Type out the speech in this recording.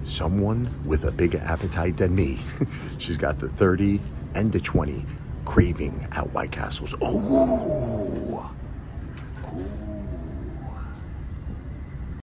someone with a bigger appetite than me. She's got the 30 and the 20 craving at White Castles. Oh.